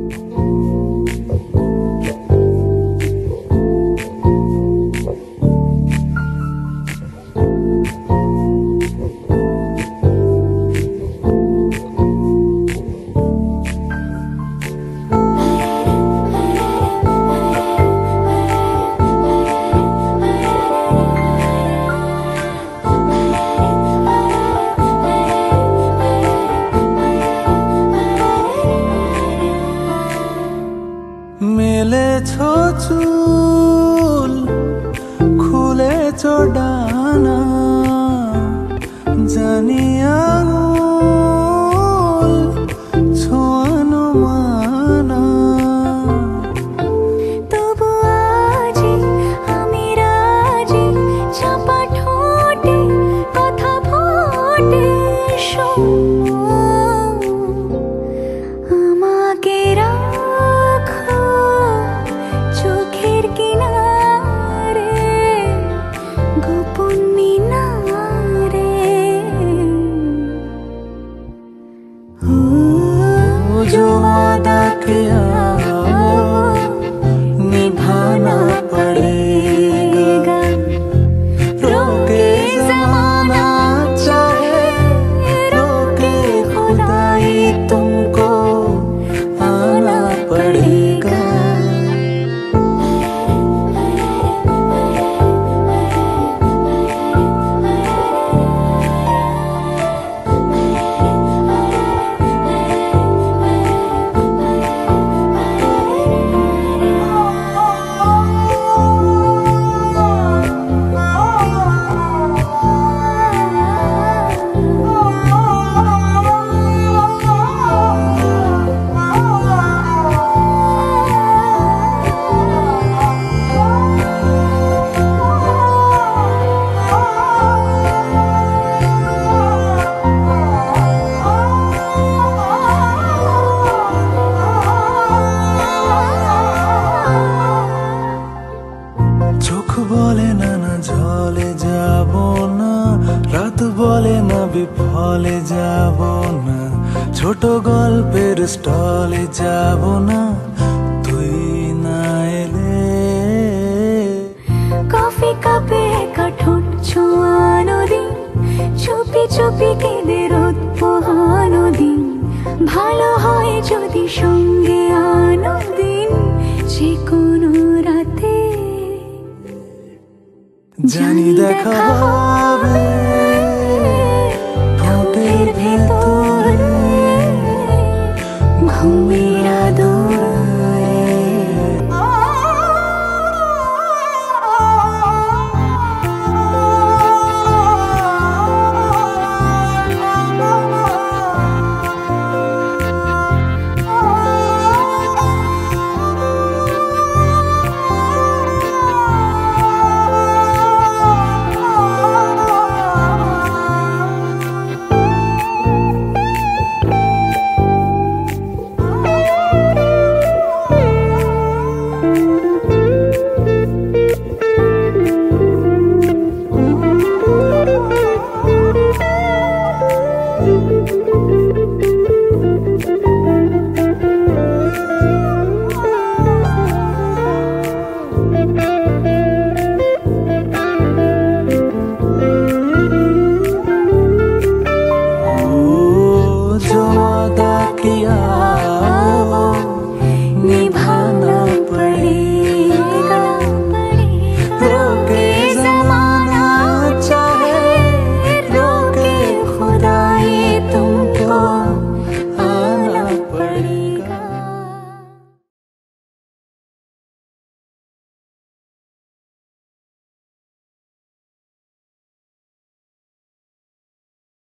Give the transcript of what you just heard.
মেলেছো চুল খুলেছো ডানা জানি আঙুল ছোঁয়ানো মানা তবু আজি আমি রাজি চাপা ঠোঁটে কথা ফোটে আমাকে রাখো চোখের কিনারে গোপন মিনারে जो वादा किया निभाना पड़ेगा रोके ज़माना चाहे रोके खुदाई तुमको आना पड़ेगा চোখ বলে না না ঝলে যাব না রাত বলে না বিফলে যাব না ছোট গল্পের স্টলে যাব না তুই না এলে কফি কাপে একা ঠোঁট ছোঁয়ানো দিন চুপি চুপি কেঁদে রোদ পোহানো দিন ভালো হয় যদি সঙ্গে আনো দিন যে কোনো রাতে জানি দেখা হবে ঠোঁটের ভেতরে ঘুমিয়ে